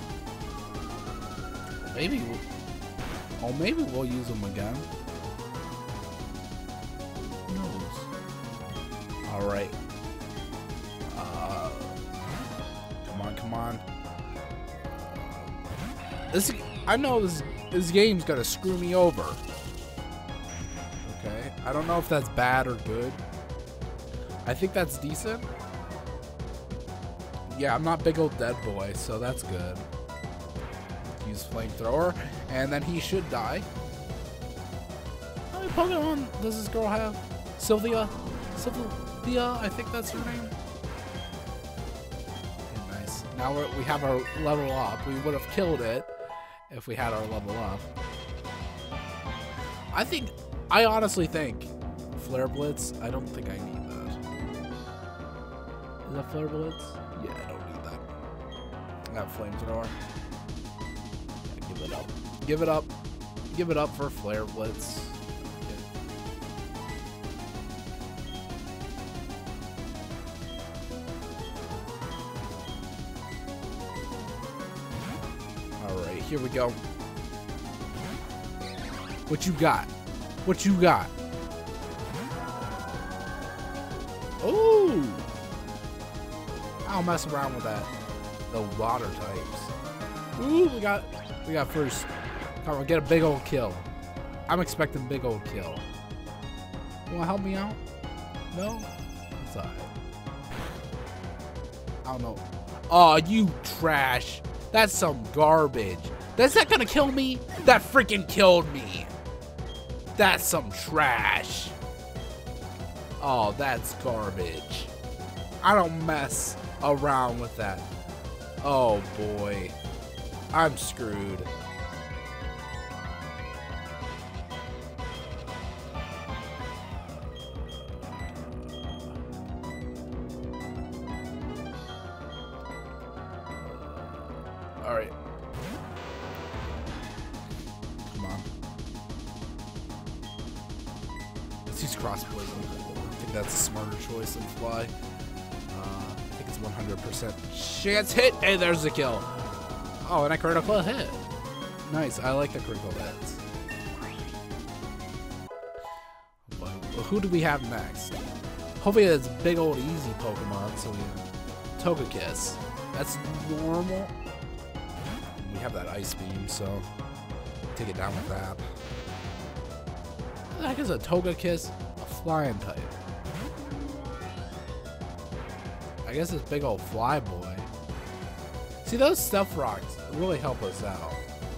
do you... Maybe we'll... Oh, maybe we'll use them again. Who knows? Alright. Uh, come on, come on. This... I know this, this game's going to screw me over. Okay, I don't know if that's bad or good. I think that's decent. Yeah, I'm not big old dead boy, so that's good. Use flamethrower, and then he should die. How many Pokemon does this girl have? Sylvia? Sylvia, I think that's her name. Okay, nice. Now we're, we have our level up. We would have killed it if we had our level up. I think... I honestly think Flare Blitz, I don't think I need that. Is that Flare Blitz? Yeah, I don't need that. I got Flamethrower. Yeah, give it up. Give it up. Give it up for Flare Blitz. Yeah. Alright, here we go. What you got? What you got? Ooh! I'll mess around with that. The water types. Ooh, we got we got first. Come on, get a big old kill. I'm expecting big old kill. You wanna help me out? No? It's alright. I don't know. Oh, you trash. That's some garbage. That's not gonna kill me? That freaking killed me. That's some trash. Oh, that's garbage. I don't mess around with that. Oh boy. I'm screwed. Alright. Come on. Let's use cross poison. I think that's a smarter choice than fly. one hundred percent chance hit. Hey, there's the kill. Oh, and a critical hit. Nice. I like the critical hits. But who do we have next? Hopefully it's big old easy Pokemon. So we have Togekiss. That's normal. We have that Ice Beam, so take it down with that. What the heck is a Togekiss? A flying type. I guess this big old fly boy. See, those Stealth Rocks really help us out.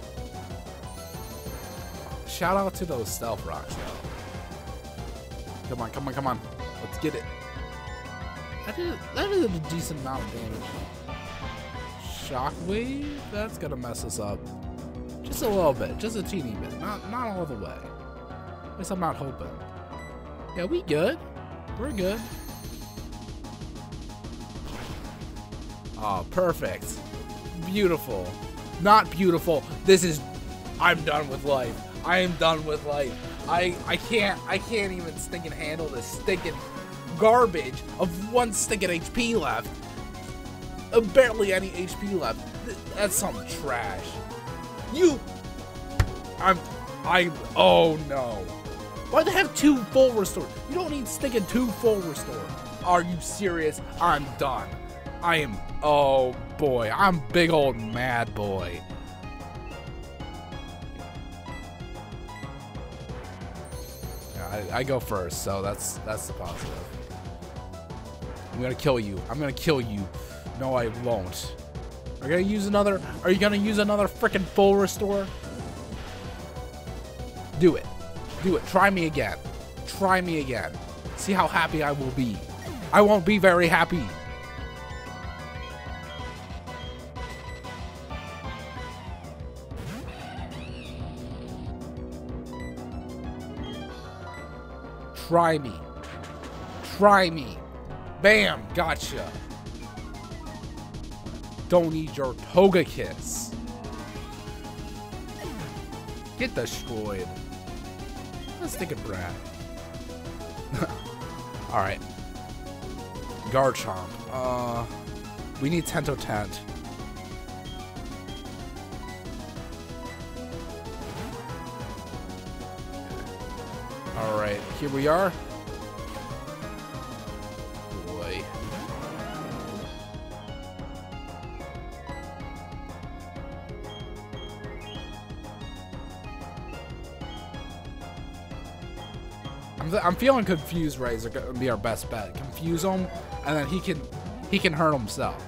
Shout out to those Stealth Rocks, though. Come on, come on, come on. Let's get it. That is, that is a decent amount of damage. Shockwave? That's gonna mess us up. Just a little bit. Just a teeny bit. Not, not all the way. At least I'm not hoping. Yeah, we good. We're good. Oh, perfect. Beautiful. Not beautiful. This is... I'm done with life. I am done with life. I I can't I can't even stinking handle this stinking garbage of one stinking H P left. Uh, barely any H P left. Th that's some trash. You... I'm... I... Oh, no. Why'd they have two full restore? You don't need stinking two full restore. Are you serious? I'm done. I am... Oh, boy. I'm big old mad boy. Yeah, I, I go first, so that's that's the positive. I'm gonna kill you. I'm gonna kill you. No, I won't. Are you gonna use another... Are you gonna use another freaking full restore? Do it. Do it. Try me again. Try me again. See how happy I will be. I won't be very happy. Try me. Try me. Bam. Gotcha. Don't need your Togekiss. Get destroyed. Let's take a brat. Alright. Garchomp. Uh, we need Tentotent. Alright, here we are. Boy. I'm, I'm feeling Confuse Rays are gonna be our best bet. Confuse him, and then he can he can hurt himself.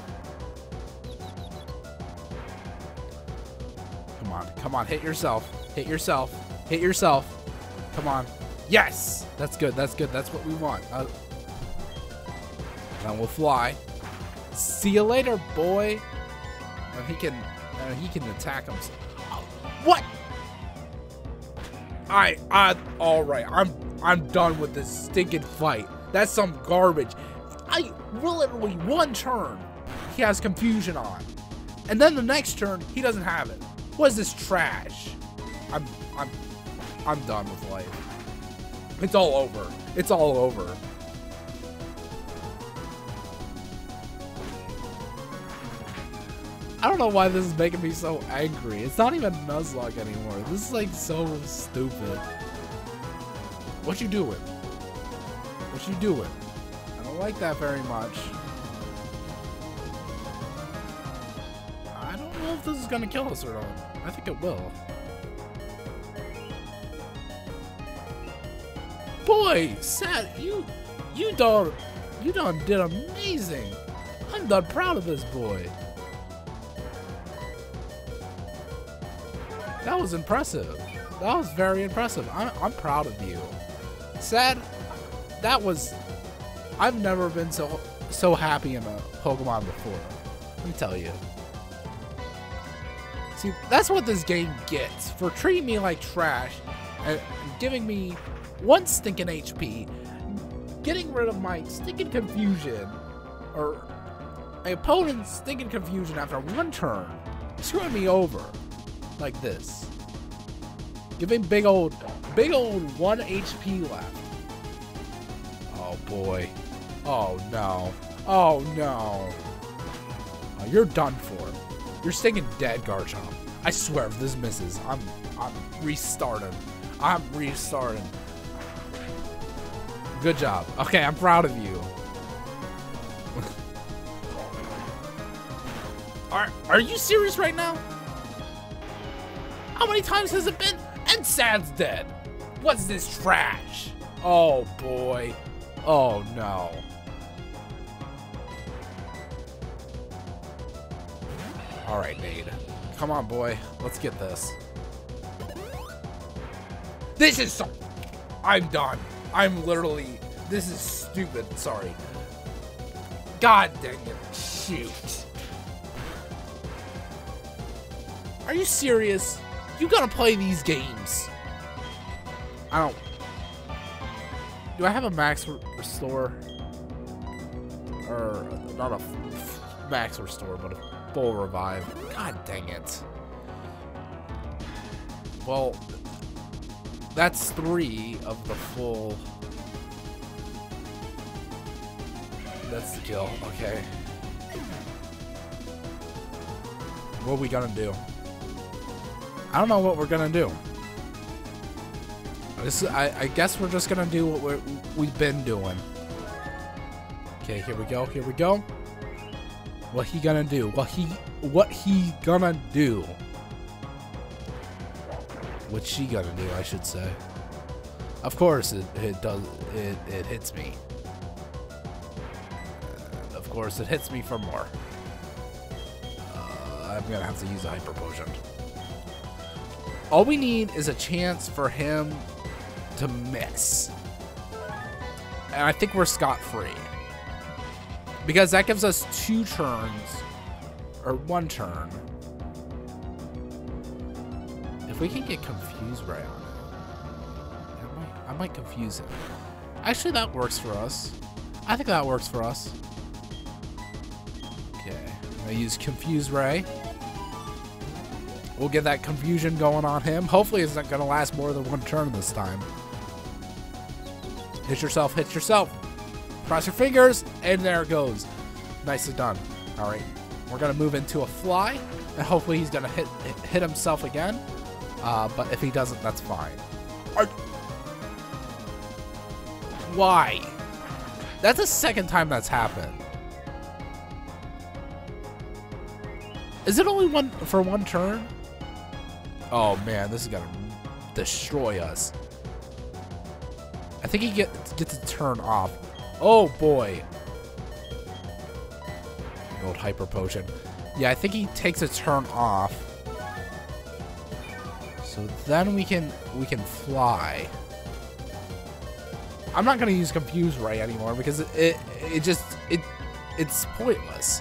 Come on, come on, hit yourself, hit yourself, hit yourself. Come on. Yes! That's good, that's good, that's what we want. Uh, then we'll fly. See you later, boy. And he can, uh, he can attack himself. Oh, what? I, I, all right. I'm, I'm done with this stinking fight. That's some garbage. I literally one turn, he has confusion on, and then the next turn he doesn't have it. What is this trash? I'm, I'm, I'm done with life. It's all over. It's all over. I don't know why this is making me so angry. It's not even Nuzlocke anymore. This is like so stupid. What you doing? What you doing? I don't like that very much. I don't know if this is gonna kill us or not. I think it will. Boy, Sad, you, you done, you done did amazing. I'm done proud of this boy. That was impressive. That was very impressive. I'm, I'm proud of you. Sad, that was, I've never been so, so happy in a Pokemon before. Let me tell you. See, that's what this game gets for treating me like trash and giving me one stinking H P, getting rid of my stinking confusion, or my opponent's stinking confusion after one turn, screwing me over like this. Giving big old, big old one H P left. Oh boy. Oh no. Oh no. you're done for. You're stinking dead, Garchomp. I swear, if this misses, I'm, I'm restarting. I'm restarting. Good job. Okay, I'm proud of you. are, are you serious right now? How many times has it been? And Sad's dead. What's this trash? Oh, boy. Oh, no. All right, Nade. Come on, boy. Let's get this. This is so... I'm done. I'm literally... This is stupid. Sorry. God dang it. Shoot. Are you serious? You gotta play these games. I don't... Do I have a max re restore? Or not a max restore, but a full revive. God dang it. Well, that's three of the full... That's the kill, okay. What are we gonna do? I don't know what we're gonna do. This, I, I guess we're just gonna do what we're, we've been doing. Okay, here we go, here we go. What he gonna do? What he, what he gonna do? What she gonna do, I should say. Of course, it, it does, it, it hits me. And of course, it hits me for more. Uh, I'm gonna have to use a hyper potion. All we need is a chance for him to miss. And I think we're scot-free. Because that gives us two turns, or one turn. If we can get confused right on it, I might, I might confuse him. Actually, that works for us. I think that works for us. Okay, I'm gonna use Confuse Ray. We'll get that confusion going on him. Hopefully it's not gonna last more than one turn this time. Hit yourself, hit yourself. Cross your fingers, and there it goes. Nicely done. All right, we're gonna move into a fly, and hopefully he's gonna hit hit himself again. Uh, but if he doesn't, that's fine. Are... Why? That's the second time that's happened. Is it only one for one turn? Oh man, this is gonna destroy us. I think he get, gets to turn off. Oh boy. Old hyper potion. Yeah, I think he takes a turn off. So then we can we can fly. I'm not gonna use Confuse Ray anymore because it it, it just it it's pointless.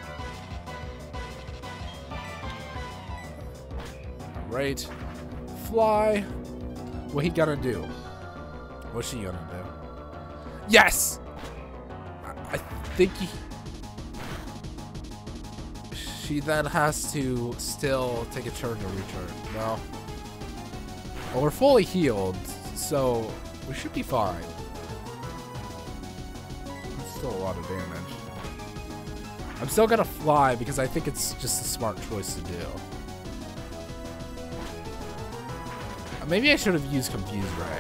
Right. Fly. What he gonna do? What's she gonna do? Yes! I, I think he... She then has to still take a turn to return. No. Well, we're fully healed, so we should be fine. That's still a lot of damage. I'm still gonna fly because I think it's just a smart choice to do. Maybe I should have used Confuse Ray.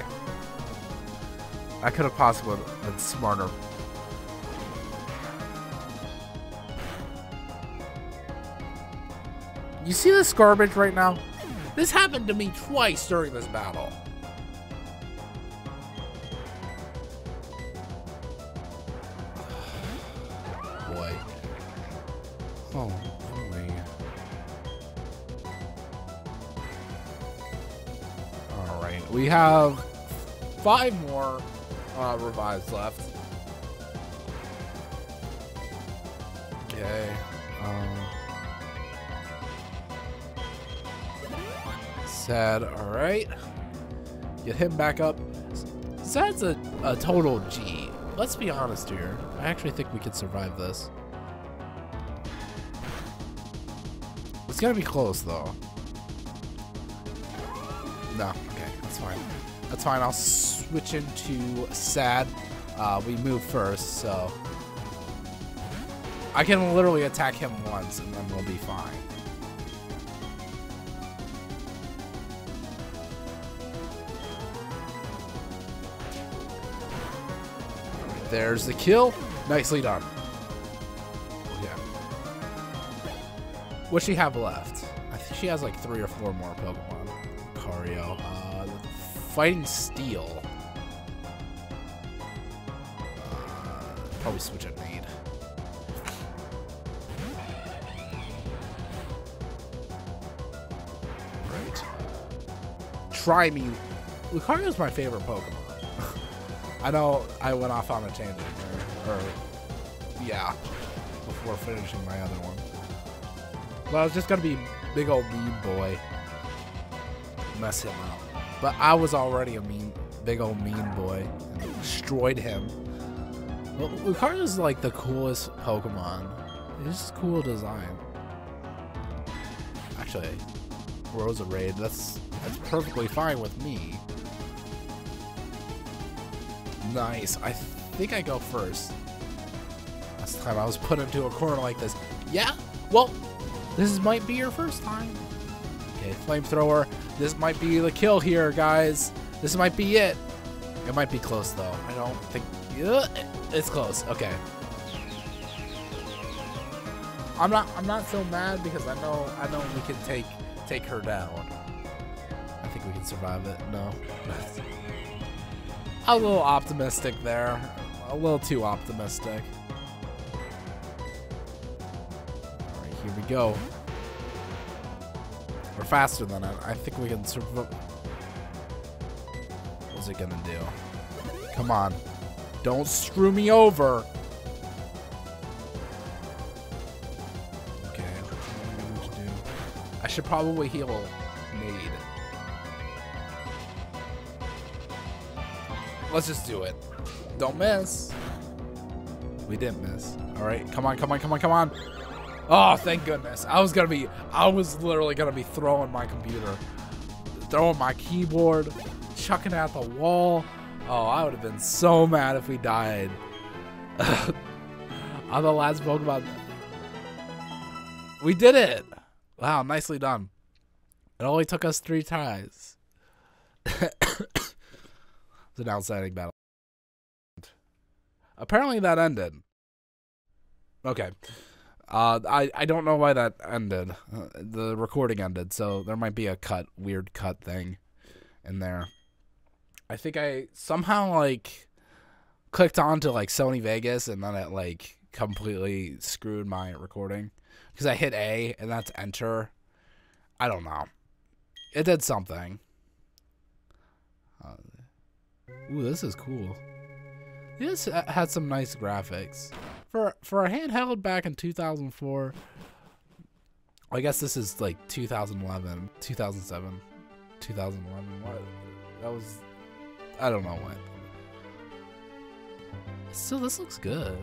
I could have possibly been smarter. You see this garbage right now? This happened to me twice during this battle. Boy. Oh, boy. Alright, we have five more uh, revives left. Okay. Um, Sad, alright. Get him back up. Sad's a, a total G. Let's be honest here. I actually think we could survive this. It's gonna be close though. No, okay, that's fine. That's fine, I'll switch into Sad. Uh, we move first, so. I can literally attack him once and then we'll be fine. There's the kill. Nicely done. Yeah. What's she have left? I think she has like three or four more Pokemon. Cario. Uh, Fighting Steel. Uh, probably switch at Maid. Right. Try me. Lucario's my favorite Pokemon. I know I went off on a tangent or, or yeah, before finishing my other one. But I was just gonna be big old mean boy, mess him up. But I was already a mean, big old mean boy, and destroyed him. Well, Lucario's like the coolest Pokemon. It's just cool design. Actually, Rosa Raid. That's that's perfectly fine with me. Nice. I think I go first. Last time I was put into a corner like this. Yeah? Well, this might be your first time. Okay, Flamethrower. This might be the kill here, guys. This might be it. It might be close, though. I don't think... Uh, it's close. Okay. I'm not I'm not so mad because I know I know we can take take her down. I think we can survive it. No. A little optimistic there. A little too optimistic. Alright, here we go. We're faster than it. I think we can survive. What's it gonna do? Come on. Don't screw me over. Okay. What am I going to do? I should probably heal Maid. Let's just do it. Don't miss. We didn't miss. All right, come on, come on, come on, come on. Oh, thank goodness. I was gonna be, I was literally gonna be throwing my computer, throwing my keyboard, chucking it at the wall. Oh, I would have been so mad if we died. On the last Pokemon. We did it. Wow, nicely done. It only took us three tries. It's an outstanding battle. Apparently that ended. Okay. Uh, I, I don't know why that ended. Uh, the recording ended, so there might be a cut, weird cut thing in there. I think I somehow, like, clicked onto, like, Sony Vegas, and then it, like, completely screwed my recording. Because I hit A, and that's enter. I don't know. It did something. Uh, ooh, this is cool. This had some nice graphics. For for a handheld back in two thousand four, I guess this is like two thousand eleven, two thousand seven, two thousand eleven. What? That was, I don't know what. Still, this looks good.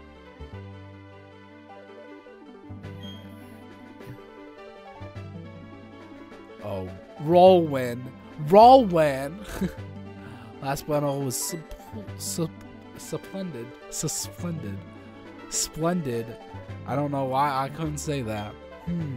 Oh, roll win, roll win. Last battle was sup sup splendid, splendid, splendid. I don't know why I couldn't say that. Hmm.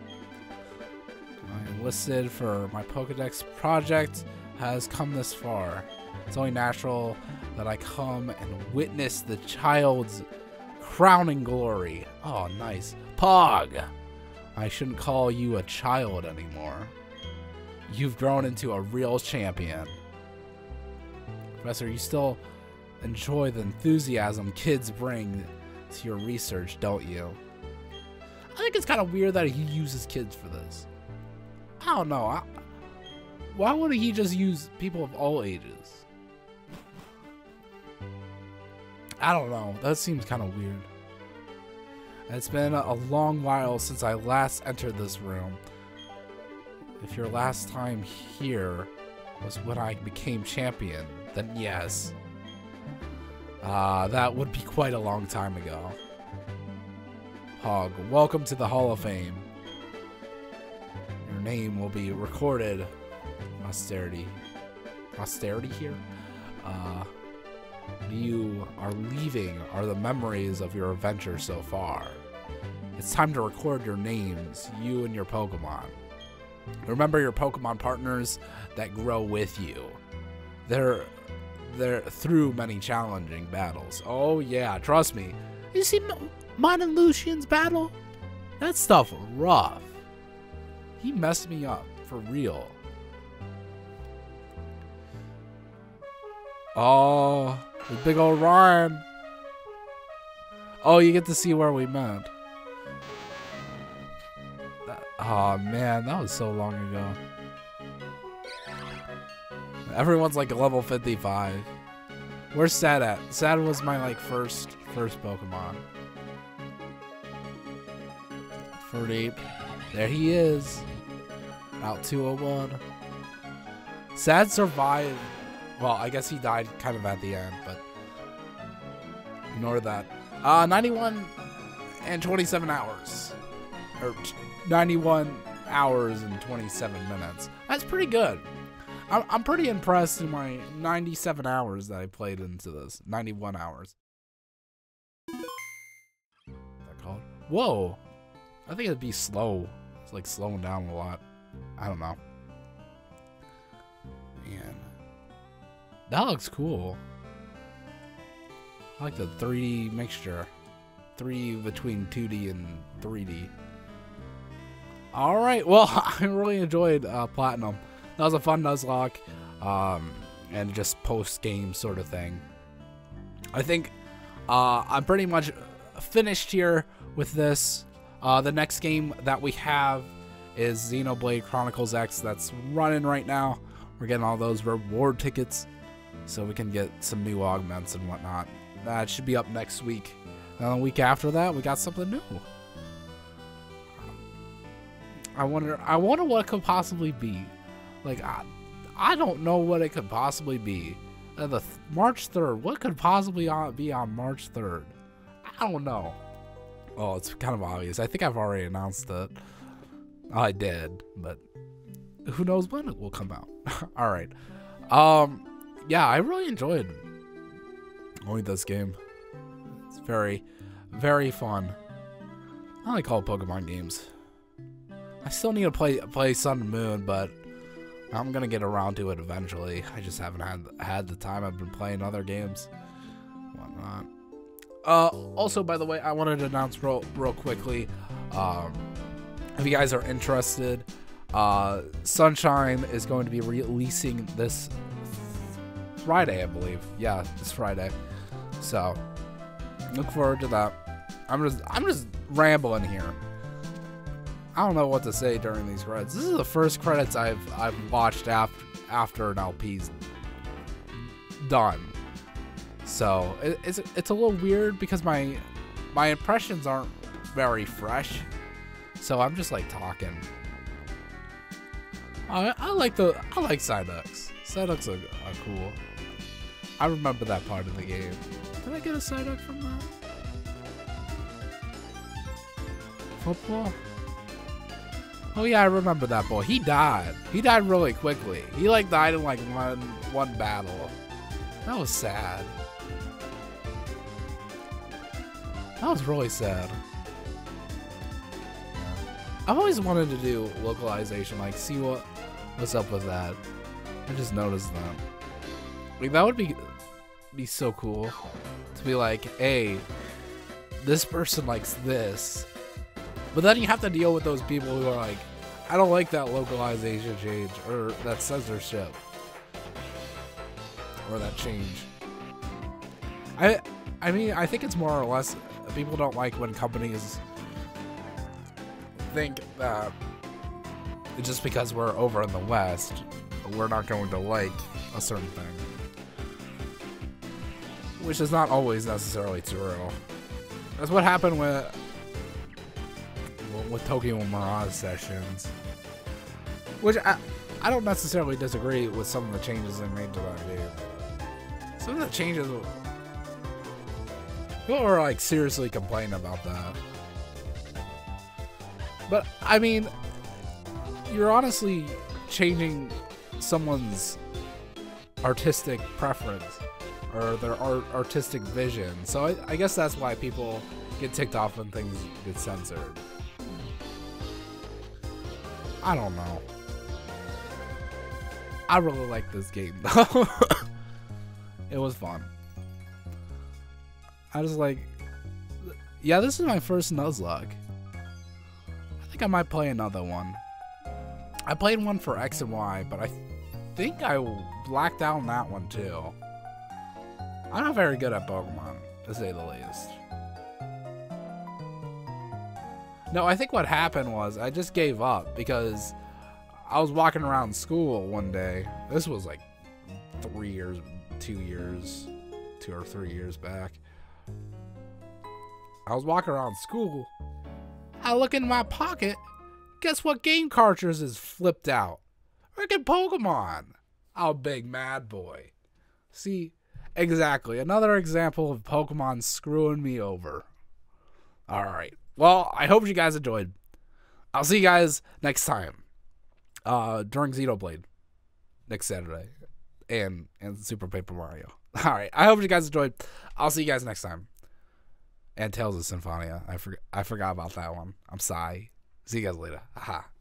I enlisted for my Pokedex project has come this far. It's only natural that I come and witness the child's crowning glory. Oh, nice. Pog! I shouldn't call you a child anymore. You've grown into a real champion. Professor, you still enjoy the enthusiasm kids bring to your research, don't you? I think it's kind of weird that he uses kids for this. I don't know. I, why wouldn't he just use people of all ages? I don't know. That seems kind of weird. It's been a long while since I last entered this room. If your last time here was when I became champion, then yes. Ah, uh, that would be quite a long time ago. Hog, welcome to the Hall of Fame. Your name will be recorded. Posterity. Posterity here? Uh, you are leaving are the memories of your adventure so far. It's time to record your names, you and your Pokemon. Remember your Pokemon partners that grow with you. They're, they're through many challenging battles. Oh yeah, trust me. You see mine and Lucian's battle? That stuff was rough. He messed me up, for real. Oh, the big old Ryan. Oh, you get to see where we met. Oh man, that was so long ago. Everyone's like level fifty-five. Where's Sad at? Sad was my like first first Pokemon. Ferdeep. There he is. Route two oh one. Sad survived. Well, I guess he died kind of at the end, but ignore that. Uh, ninety-one and twenty-seven hours. Or ninety-one hours and twenty-seven minutes. That's pretty good. I'm, I'm pretty impressed in my ninety-seven hours that I played into this. ninety-one hours. What's that called? Whoa. I think it'd be slow. It's like slowing down a lot. I don't know. Man. That looks cool. I like the three D mixture. three D between two D and three D. Alright, well, I really enjoyed uh, Platinum. That was a fun Nuzlocke. Um, and just post-game sort of thing. I think uh, I'm pretty much finished here with this. Uh, the next game that we have is Xenoblade Chronicles X. That's running right now. We're getting all those reward tickets so we can get some new augments and whatnot. That should be up next week. And the week after that, we got something new. I wonder I wonder what it could possibly be. Like, I, I don't know what it could possibly be. Uh, the th March third, what could possibly on, be on March third? I don't know. Oh, it's kind of obvious. I think I've already announced it. I did, but who knows when it will come out. All right. Um, yeah, I really enjoyed only this game. It's very, very fun. I like all Pokemon games. I still need to play play Sun and Moon, but I'm gonna get around to it eventually. I just haven't had had the time. I've been playing other games, whatnot. Uh, also, by the way, I wanted to announce real, real quickly, um, if you guys are interested, uh, Sunshine is going to be releasing this Friday, I believe. Yeah, this Friday. So, look forward to that. I'm just, I'm just rambling here. I don't know what to say during these credits. This is the first credits I've I've watched after after an L P's done. So it, it's it's a little weird because my my impressions aren't very fresh. So I'm just like talking. I I like the I like Psyducks. Psyducks are, are cool. I remember that part of the game. Did I get a Psyduck from that? Football? Oh yeah, I remember that boy. He died. He died really quickly. He like died in like one one battle. That was sad. That was really sad. I've always wanted to do localization, like see what what's up with that. I just noticed that. Like that would be be so cool to be like, hey, this person likes this. But then you have to deal with those people who are like, I don't like that localization change or that censorship or that change. I I mean, I think it's more or less people don't like when companies think that just because we're over in the West, we're not going to like a certain thing. Which is not always necessarily true. That's what happened with with Tokyo Mirage Sessions, which I, I don't necessarily disagree with some of the changes they made to that game. Some of the changes, people were like seriously complaining about that. But I mean, you're honestly changing someone's artistic preference. or their art artistic vision. So I, I guess that's why people get ticked off when things get censored. I don't know. I really like this game though. It was fun. I was like, yeah, this is my first Nuzlocke. I think I might play another one. I played one for X and Y, but I think I blacked out on that one too. I'm not very good at Pokemon, to say the least. No, I think what happened was I just gave up because I was walking around school one day. This was like three years, two years, two or three years back. I was walking around school. I look in my pocket. Guess what game cartridge is flipped out? Freaking Pokemon. Oh, big mad boy. See, exactly. Another example of Pokemon screwing me over. Alright. Well, I hope you guys enjoyed. I'll see you guys next time. Uh, during Xenoblade. Next Saturday. And, and Super Paper Mario. Alright. I hope you guys enjoyed. I'll see you guys next time. And Tales of Symphonia. I, for, I forgot about that one. I'm sorry. See you guys later. Haha.